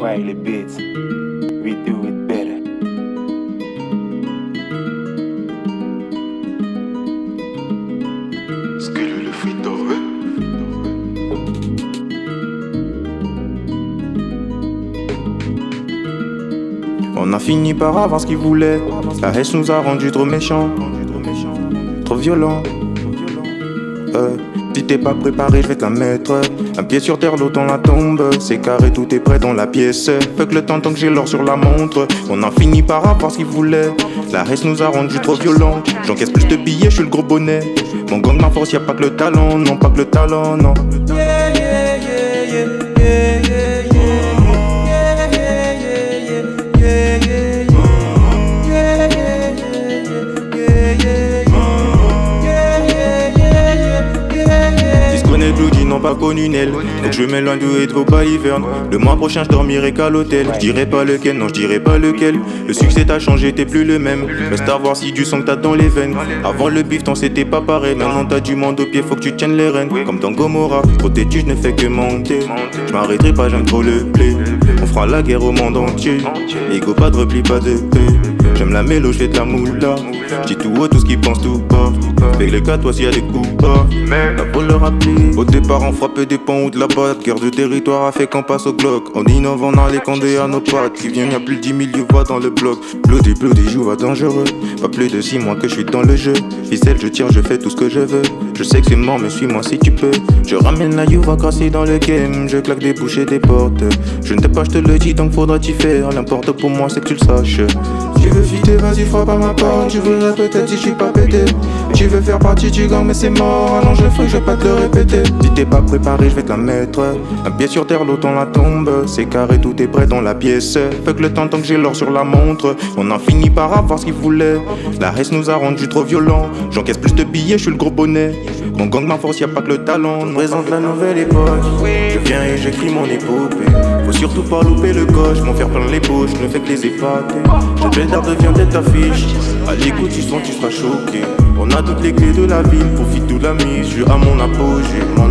Wiley Beats, we do it better. Skele le frito, On a fini par avoir ce qu'il voulait. La haine nous a rendu trop méchants, trop violents. Si t'es pas préparé, je vais te la mettre. Un pied sur terre, l'autre on la tombe. C'est carré, tout est prêt dans la pièce. Fuck le temps tant que j'ai l'or sur la montre. On a fini par avoir ce qu'il voulait. La haine nous a rendu trop violents. J'encaisse plus de billets, je suis le gros bonnet. Mon gang, ma force, y'a pas que le talent. Non, pas que le talent, non. Bloody n'ont pas connu Nel. Donc je m'éloigne de vos balivernes. Le mois prochain je dormirai qu'à l'hôtel. Je dirai pas lequel, non je dirai pas lequel. Le succès t'a changé, t'es plus le même. Reste à voir si du sang que t'as dans les veines. Avant le bif, t'en c'était pas pareil. Maintenant t'as du monde au pied, faut que tu tiennes les rênes. Comme dans Gomorrah, trop têtu, je ne fais que monter. Je m'arrêterai pas, j'aime trop le play. On fera la guerre au monde entier. Ego, pas de repli, pas de paix. J'aime la mélo, j'fais de la moula. J'dis tout haut, tout ce qu'ils pensent tout bas. Avec les cas, toi s'il y a des coups bas. T'as beau le rappeler. Au départ, on frappait des ponts ou de la batte. Guerre de territoire a fait qu'on passe au Glock. En innovant, on a les condés à nos pattes. Qui vient, y'a plus de 10 000 voix dans le bloc. Bloody, joue à dangereux. Pas plus de 6 mois que je suis dans le jeu. Ficelle, je tire, je fais tout ce que je veux. Je sais que c'est mort, mais suis-moi si tu peux. Je ramène la Youva grasser dans le game. Je claque des bouches et des portes. Je ne t'ai pas, je te le dis, donc faudra t'y faire. L'important pour moi, c'est que tu le saches. Tu veux fitter, vas-y, frappe à ma porte. Tu voudrais peut-être si je suis pas pété. Tu veux faire partie du gang, mais c'est mort. Alors je ferai, je vais pas te le répéter. Si t'es pas préparé, je vais te la mettre. Un pied sur terre, l'autre on la tombe. C'est carré, tout est prêt dans la pièce. Fuck le temps tant que j'ai l'or sur la montre. On a fini par avoir ce qu'il voulait. La haine nous a rendu trop violents. J'encaisse plus de billets, je suis le gros bonnet. Mon gang, ma force, y'a pas que le talent. On présente la nouvelle époque. Je viens et j'écris mon épopée. Faut surtout pas louper le coche. M'en faire plein les poches, ne fais que les épater. Cette belle d'art devient tête d'affiche. À l'écoute, tu sens, tu seras choqué. On a toutes les clés de la ville, profite de la mise. Je suis à mon apogée.